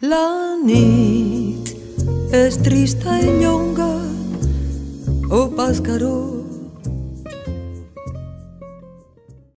La nit és trista i llonga, oh pescador,